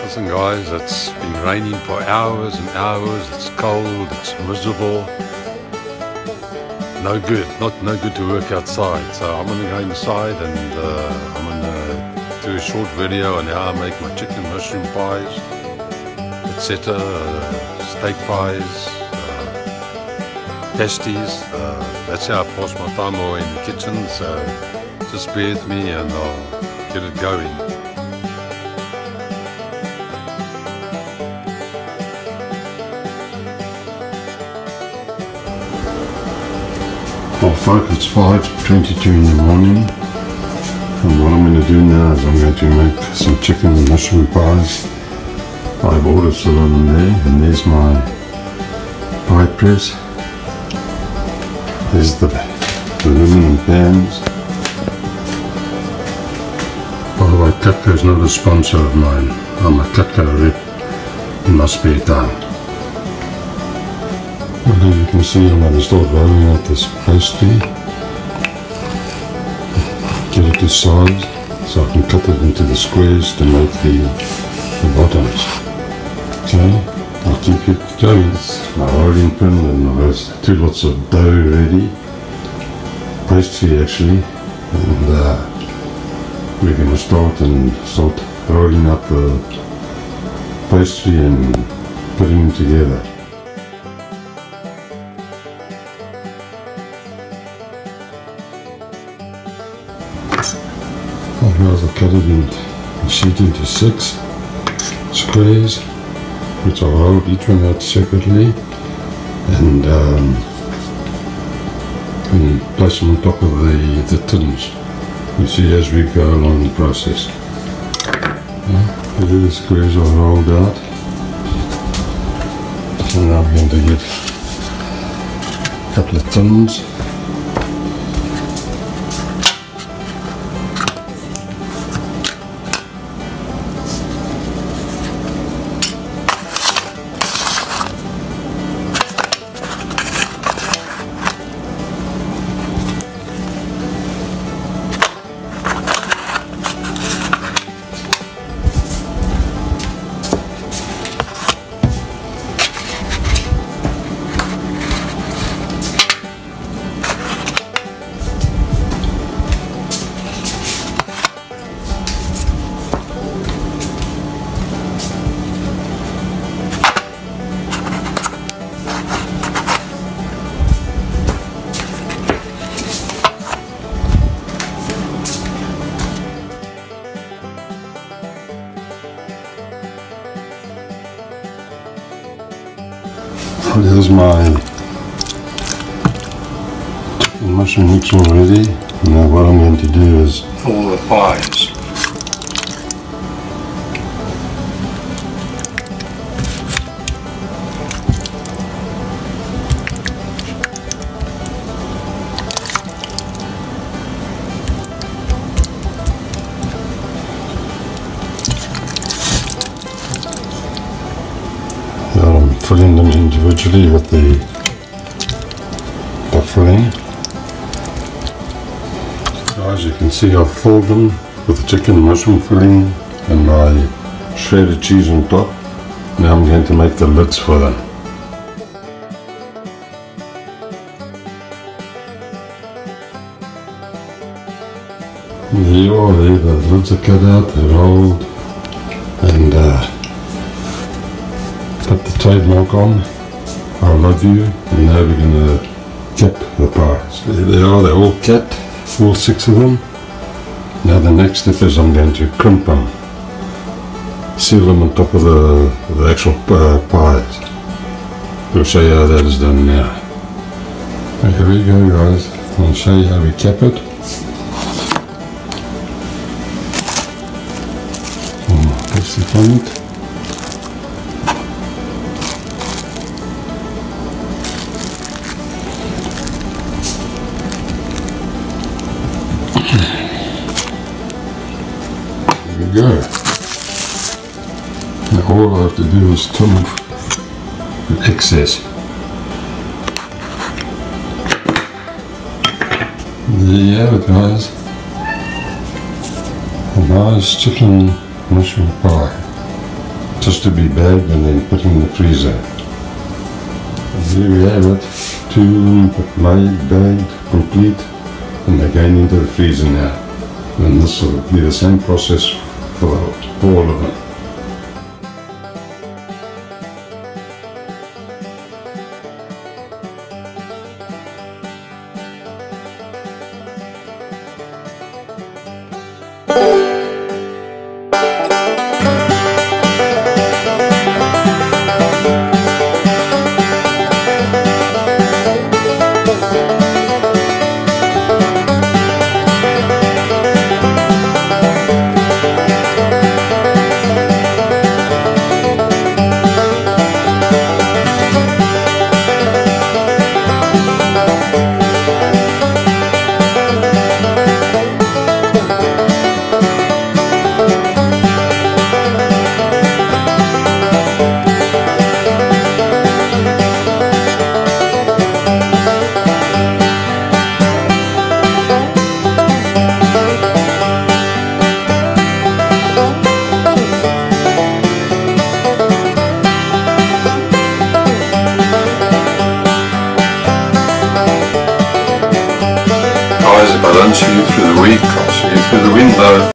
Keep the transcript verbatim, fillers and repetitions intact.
Listen guys, it's been raining for hours and hours, it's cold, it's miserable. No good, not no good to work outside. So I'm gonna go inside and uh, I'm gonna do a short video on how I make my chicken mushroom pies, et cetera. Uh, steak pies, uh, pasties. Uh, that's how I pass my time away in the kitchen. So just bear with me and I'll get it going. Well folks, it's five twenty-two in the morning, and what I'm going to do now is I'm going to make some chicken and mushroom pies. I've ordered some on there, and there's my pie press. There's the aluminum pans. By the way, Cutco is not a sponsor of mine. I'm a Cutco rep in my spare time. Well, as you can see, I'm going to start rolling out this pastry. Get it to size so I can cut it into the squares to make the, the bottoms. Okay, I'll keep it going. My rolling pin, and I've got two lots of dough ready. Pastry actually. And uh, we're going to start and start rolling out the pastry and putting them together. I'll cut it in sheet into six squares, which I'll roll each one out separately, and, um, and place them on top of the, the tins. You see as we go along the process. Yeah, the squares are rolled out, so now I'm going to get a couple of tins. There's my chicken mushroom mix already. Now what I'm going to do is for the pies. Filling them individually with the, the filling. So as you can see, I've filled them with the chicken mushroom filling and my shredded cheese on top. Now I'm going to make the lids for them. There you are, there, the lids are cut out, they're rolled, and uh, put the trademark on, I love you, and now we're going to cap the pies. There they are, they're all capped, all six of them. Now the next step is I'm going to crimp them, seal them on top of the, the actual uh, pies. We'll show you how that is done now. Okay, here we go guys, I'll show you how we cap it. Press the front. Go. Now all I have to do is trim the excess. There you have it guys. A nice chicken mushroom pie. just to be bagged and then put in the freezer. And here we have it, two made, bagged, complete, and they're going into the freezer now. And this will be the same process for, for all of them. If I don't see you through the week, I'll see you through the window.